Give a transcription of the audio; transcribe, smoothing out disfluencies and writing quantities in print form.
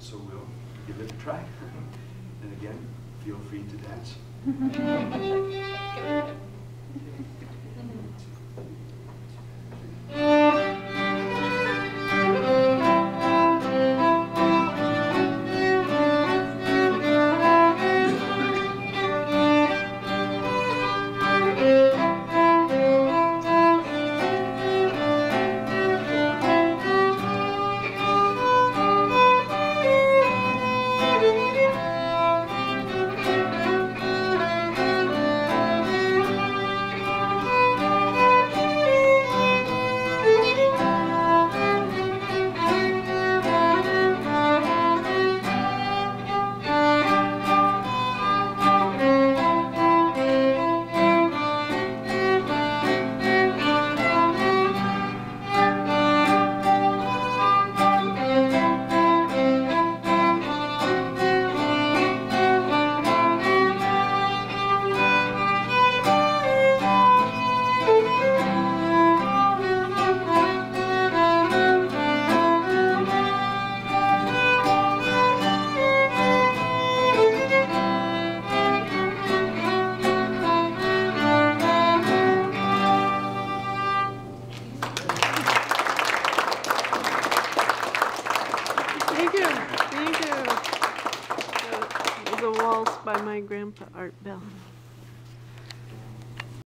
So we'll give it a try. And again, feel free to dance. Thank you. It was a waltz by my grandpa, Art Bell.